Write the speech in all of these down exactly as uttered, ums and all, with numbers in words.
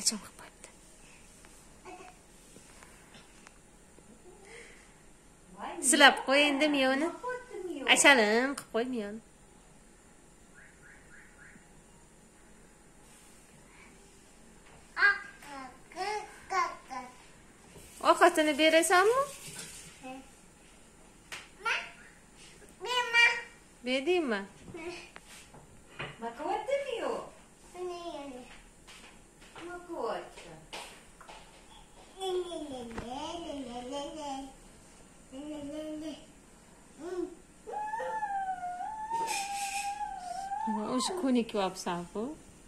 acham qilib qo'yibdi. Silab qo'y endi miyovni. Achalim qilib qo'y miyovni. Ovqatini berasanmi? Bedingmi? Makotimi yo'q? Makotda. O'sha ko'nik yopsan-ku.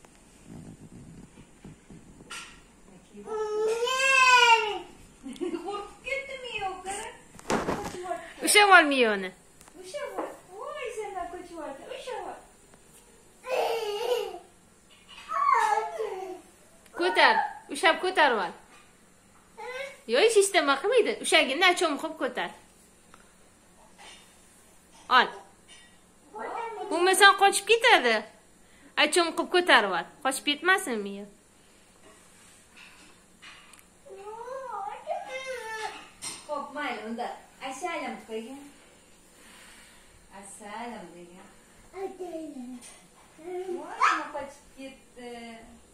Qo'rqib ketdimi yo'q? Ushlab ol miyovni. Ushlab ol. Voy, sendan ko'chyapti. Ushlab ol. Ko'tar, ushlab ko'tarib ol. Yo'q, hech istama qilmaydi. Ushagini achom qilib ko'tar. Ol. Bo'lmasang qochib ketadi. Achom qilib ko'tarib ol. Qochib ketmasin miya. Xo'p, mayli, unda asalim qo'ygan. Asalim degan. Voy, nima qochib ketdi.